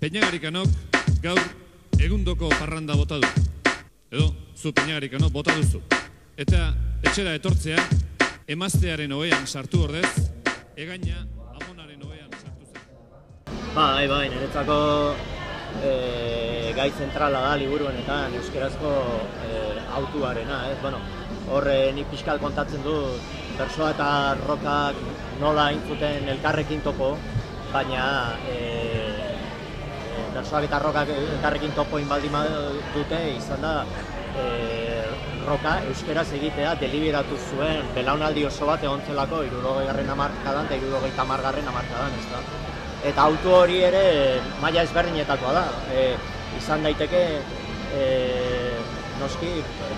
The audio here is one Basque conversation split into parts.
Peñagarikanok gaur egundoko parranda bota du. Edo, zu Peñagarikanok bota duzu. Eta etxera etortzea, emaztearen ohean sartu ordez, egaina amonaren ohean sartu zen. Bai, niretzako gai zentrala da liburu honetan euskerazko autuarena, ez? Bueno, hor nik pixkat kontatzen du bersoa eta rockak nola intzuten elkarrekin topo, baina bersoak eta rockak elkarrekin topo inbaldin dute izan da roka euskeraz egitea deliberatu zuen belaunaldi oso bat egon zelako 60. hamarkadan eta 70. hamarkadan, ez da? Eta auto hori ere maila ezberdinetakoa da. Izan daiteke noski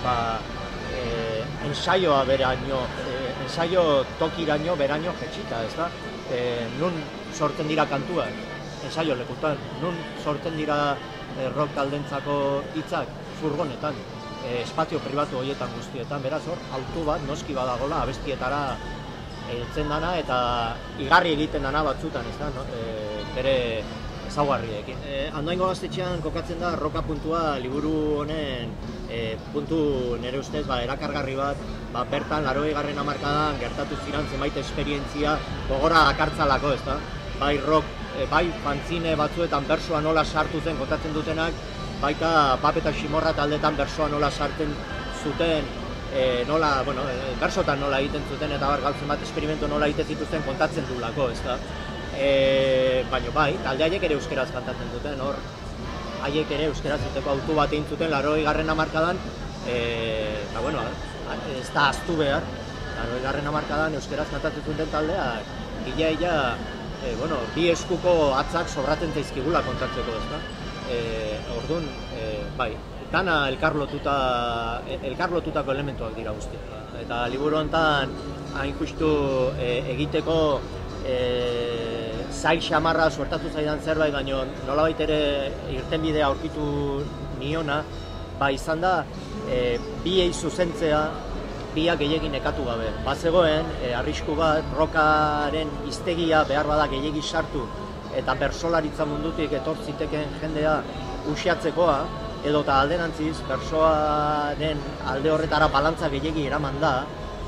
ensaioa beraino, ensaio tokiraino beraino jetxita, ez da? Nun sortzen dira kantuak, ensaio lekutan, nun sortzen dira rock taldentzako hitzak, furgonetan, espazio pribatu horietan guztietan, beraz hor, auto bat noski badagola abestietara heltzen dana eta igarri egiten dana batzutan, ez da, bere ezaugarriekin. Andoaingo Gaztetxean kokatzen da roka puntua liburu honen puntu nire ustez erakargarri bat, bertan 80. hamarkadan gertatu ziren zenbait esperientzia gogora dakartzalako, ez da? Bai rock, bai fanzine batzuetan bersoa nola sartu zen kontatzen dutenak, baita Pap eta Ximorra taldetan bersoa nola sartzen zuten, nola, bueno, bersotan nola egiten zuten eta gauzen bat esperimentu nola egiten zituzten kontatzen duelako, ez da? Baina bai, talde haiek ere euskeraz kantatzen duten, hor, haiek ere euskeraz zuteko auto bat egin zuten 80. hamarkadan, eta bueno, ez da ahaztu behar, 80. hamarkadan euskeraz kantatzen zuten taldeak, ia, bueno, bi eskuko atzak sobratzen zaizkigula kontatzeko, ez da? Orduan, bai, dana elkarlotutako elementuak dira guztiak. Eta liburu honetan, hain justu egiteko zail xamarra suertatu zaidan zerbait, baina nolabait ere irtenbidea aurkitu niona, izan da, biei zuzentzea, biak gehiagin nekatu gabe. Bazegoen, arrisku bat, rockaren hiztegia behar bada gehiagi sartu, eta bertsolaritza mundutik etortziteken jendea uxiatzekoa, edo eta alderantziz, bersoaren alde horretara balantza gehiagi eraman da,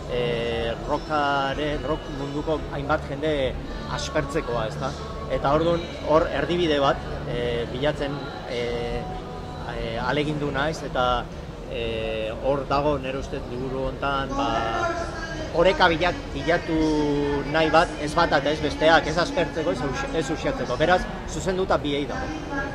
rock munduko hainbat jende aspertzekoa, ez da? Eta orduan, hor erdibide bat bilatzen alegindu naiz, eta hor dago nire ustez liburu honetan, oreka bilatu nahi bat, ez bat eta ez besteak, ez aspertzeko, ez uxiatzeko. Beraz, zuzenduta biei dago.